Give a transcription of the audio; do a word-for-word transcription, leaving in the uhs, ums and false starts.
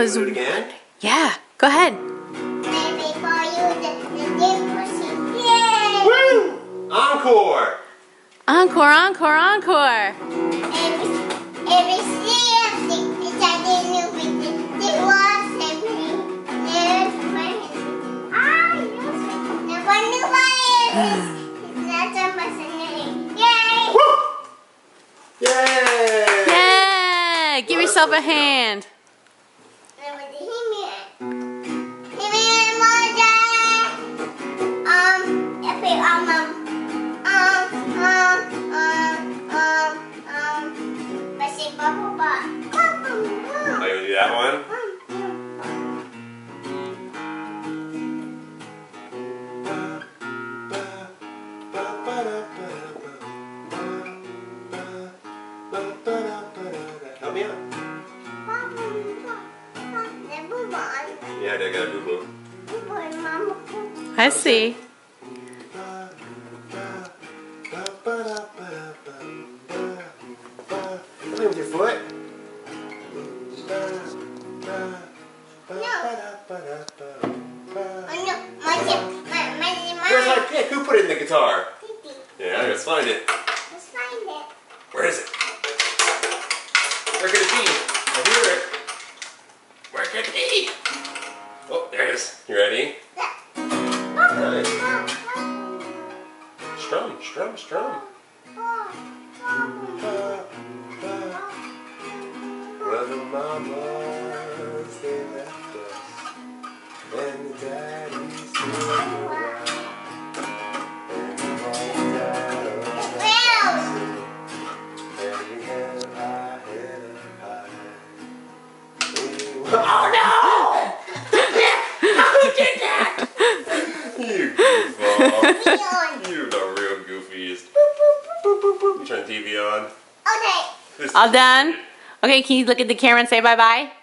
Cause do it again? Yeah, go ahead. Maybe for you the, the deep pussy. Yay! Woo! Encore! Encore, encore, encore. Every, every seriously, it's a new with the, the was every never friend. Ah, yes. Never knew what it is. It's not a person. Yay! Woo! Yay! Yeah, give yourself a hand. Are you gonna do that one? Help me out. Yeah, they got a boo-boo. I see. Play with your foot. Where's my pick? Who put it in the guitar? Yeah, let's find it. Let's find it. Where is it? Where could it be? I hear it. Where could it be? Oh, there it is. You ready? Alright. Strum, strum, strum. Well, the mamas, they left us, and the daddies still around, and the mom died of cancer, and we held our head up high. We were- Oh no! Who did that? You goofball. You're the real goofiest. You turn the T V on. Okay. This All done? Okay, can you look at the camera and say bye-bye?